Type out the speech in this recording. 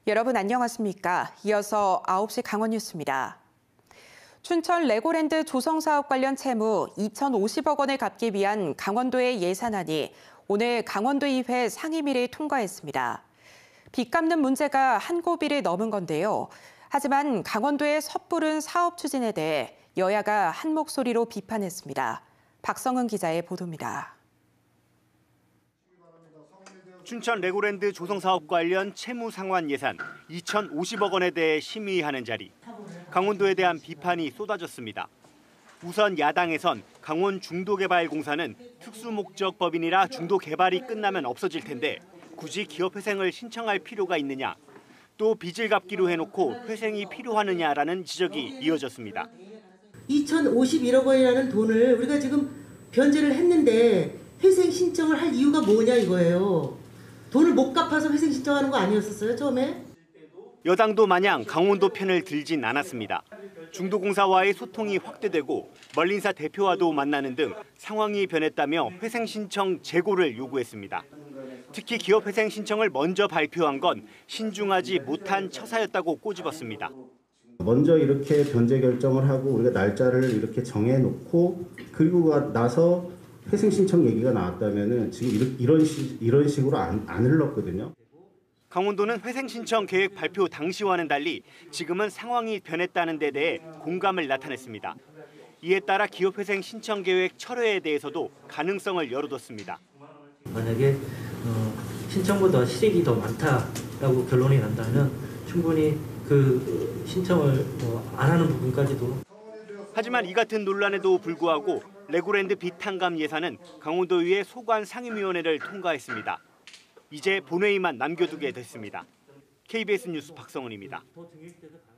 여러분 안녕하십니까? 이어서 9시 강원 뉴스입니다. 춘천 레고랜드 조성사업 관련 채무 2,050억 원을 갚기 위한 강원도의 예산안이 오늘 강원도의회 상임위를 통과했습니다. 빚 갚는 문제가 한 고비를 넘은 건데요. 하지만 강원도의 섣부른 사업 추진에 대해 여야가 한 목소리로 비판했습니다. 박성은 기자의 보도입니다. 춘천 레고랜드 조성사업 관련 채무 상환 예산 2,050억 원에 대해 심의하는 자리. 강원도에 대한 비판이 쏟아졌습니다. 우선 야당에선 강원 중도개발공사는 특수목적 법인이라 중도개발이 끝나면 없어질 텐데 굳이 기업회생을 신청할 필요가 있느냐. 또 빚을 갚기로 해놓고 회생이 필요하느냐라는 지적이 이어졌습니다. 2,051억 원이라는 돈을 우리가 지금 변제를 했는데 회생 신청을 할 이유가 뭐냐 이거예요. 돈을 못 갚아서 회생 신청하는 거 아니었었어요, 처음에? 여당도 마냥 강원도 편을 들진 않았습니다. 중도공사와의 소통이 확대되고 멀린사 대표와도 만나는 등 상황이 변했다며 회생 신청 재고를 요구했습니다. 특히 기업 회생 신청을 먼저 발표한 건 신중하지 못한 처사였다고 꼬집었습니다. 먼저 이렇게 변제 결정을 하고 우리가 날짜를 이렇게 정해놓고 그리고 나서 회생 신청 얘기가 나왔다면은 지금 이런 식으로 안 흘렀거든요. 강원도는 회생 신청 계획 발표 당시와는 달리 지금은 상황이 변했다는 데 대해 공감을 나타냈습니다. 이에 따라 기업 회생 신청 계획 철회에 대해서도 가능성을 열어뒀습니다. 만약에 신청보다 실익이 더 많다라고 결론이 난다면 충분히 그 신청을 안 하는 부분까지도. 하지만 이 같은 논란에도 불구하고 레고랜드 빚 탕감 예산은 강원도의회 소관 상임위원회를 통과했습니다. 이제 본회의만 남겨두게 됐습니다. KBS 뉴스 박성은입니다.